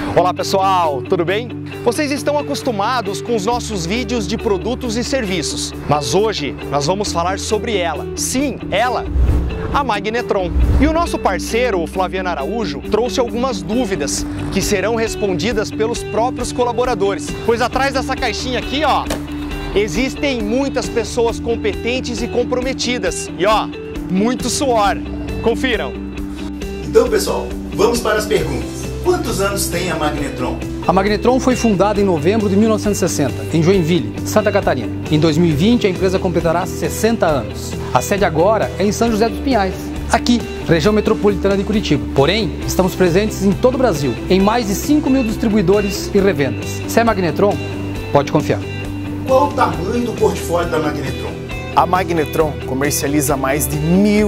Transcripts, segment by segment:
Olá pessoal, tudo bem? Vocês estão acostumados com os nossos vídeos de produtos e serviços, mas hoje nós vamos falar sobre ela. Sim, ela! A Magnetron. E o nosso parceiro, o Flaviano Araújo, trouxe algumas dúvidas que serão respondidas pelos próprios colaboradores. Pois atrás dessa caixinha aqui, ó, existem muitas pessoas competentes e comprometidas. E ó, muito suor. Confiram. Então pessoal, vamos para as perguntas. Quantos anos tem a Magnetron? A Magnetron foi fundada em novembro de 1960, em Joinville, Santa Catarina. Em 2020, a empresa completará 60 anos. A sede agora é em São José dos Pinhais, aqui, região metropolitana de Curitiba. Porém, estamos presentes em todo o Brasil, em mais de 5.000 distribuidores e revendas. Se é Magnetron, pode confiar. Qual o tamanho do portfólio da Magnetron? A Magnetron comercializa mais de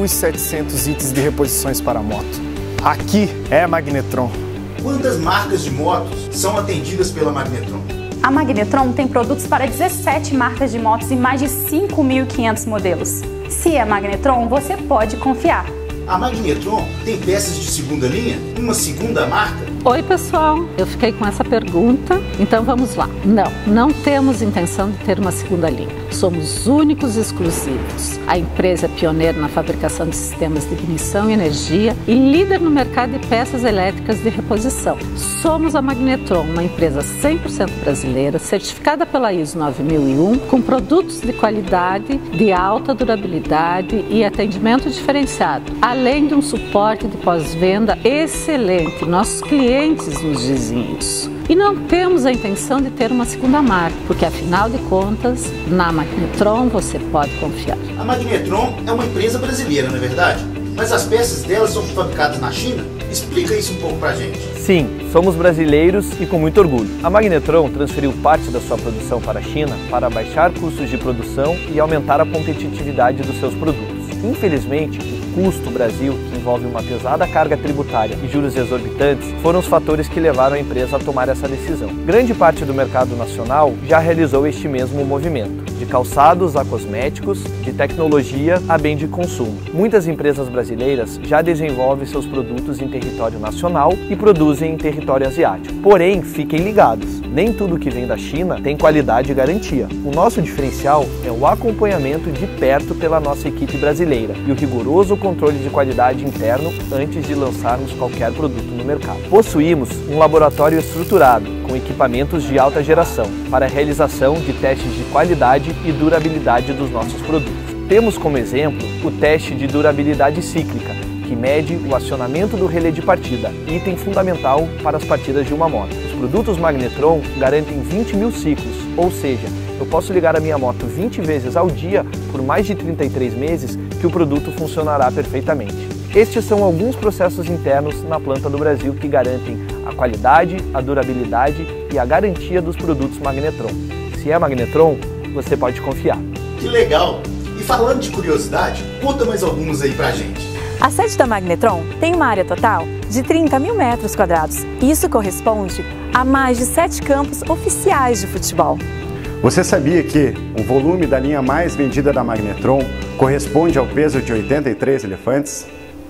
1.700 itens de reposições para moto. Aqui é a Magnetron. Quantas marcas de motos são atendidas pela Magnetron? A Magnetron tem produtos para 17 marcas de motos e mais de 5.500 modelos. Se é Magnetron, você pode confiar. A Magnetron tem peças de segunda linha? Uma segunda marca? Oi pessoal, eu fiquei com essa pergunta, então vamos lá. Não temos intenção de ter uma segunda linha. Somos únicos e exclusivos. A empresa é pioneira na fabricação de sistemas de ignição e energia e líder no mercado de peças elétricas de reposição. Somos a Magnetron, uma empresa 100% brasileira, certificada pela ISO 9001, com produtos de qualidade, de alta durabilidade e atendimento diferenciado, além de um suporte de pós-venda excelente. Nossos clientes nos dizem isso. E não temos a intenção de ter uma segunda marca, porque afinal de contas, na Magnetron você pode confiar. A Magnetron é uma empresa brasileira, não é verdade? Mas as peças dela são fabricadas na China? Explica isso um pouco pra gente. Sim, somos brasileiros e com muito orgulho. A Magnetron transferiu parte da sua produção para a China para baixar custos de produção e aumentar a competitividade dos seus produtos. Infelizmente, o custo Brasil, que envolve uma pesada carga tributária e juros exorbitantes, foram os fatores que levaram a empresa a tomar essa decisão. Grande parte do mercado nacional já realizou este mesmo movimento, de calçados a cosméticos, de tecnologia a bem de consumo. Muitas empresas brasileiras já desenvolvem seus produtos em território nacional e produzem em território asiático. Porém, fiquem ligados, nem tudo que vem da China tem qualidade e garantia. O nosso diferencial é o acompanhamento de perto pela nossa equipe brasileira e o rigoroso controle de qualidade interno antes de lançarmos qualquer produto no mercado. Possuímos um laboratório estruturado com equipamentos de alta geração para a realização de testes de qualidade e durabilidade dos nossos produtos. Temos como exemplo o teste de durabilidade cíclica, que mede o acionamento do relé de partida, item fundamental para as partidas de uma moto. Os produtos Magnetron garantem 20.000 ciclos, ou seja, eu posso ligar a minha moto 20 vezes ao dia por mais de 33 meses que o produto funcionará perfeitamente. Estes são alguns processos internos na planta do Brasil que garantem a qualidade, a durabilidade e a garantia dos produtos Magnetron. Se é Magnetron, você pode confiar. Que legal! E falando de curiosidade, conta mais algumas aí pra gente. A sede da Magnetron tem uma área total de 30.000 metros quadrados. Isso corresponde a mais de 7 campos oficiais de futebol. Você sabia que o volume da linha mais vendida da Magnetron corresponde ao peso de 83 elefantes?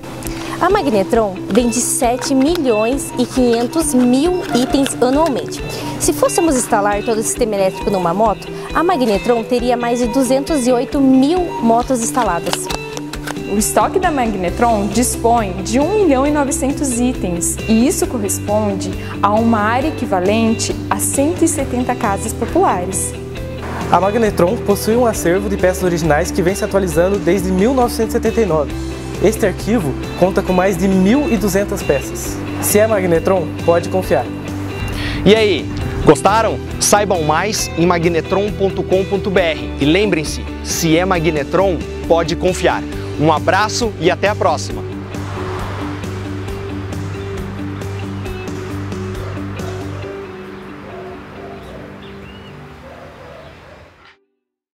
A Magnetron vende 7 milhões e 500 mil itens anualmente. Se fôssemos instalar todo o sistema elétrico numa moto, a Magnetron teria mais de 208 mil motos instaladas. O estoque da Magnetron dispõe de 1.900.000 itens e isso corresponde a uma área equivalente a 170 casas populares. A Magnetron possui um acervo de peças originais que vem se atualizando desde 1979. Este arquivo conta com mais de 1.200 peças. Se é Magnetron, pode confiar. E aí, gostaram? Saibam mais em magnetron.com.br e lembrem-se, se é Magnetron, pode confiar. Um abraço e até a próxima!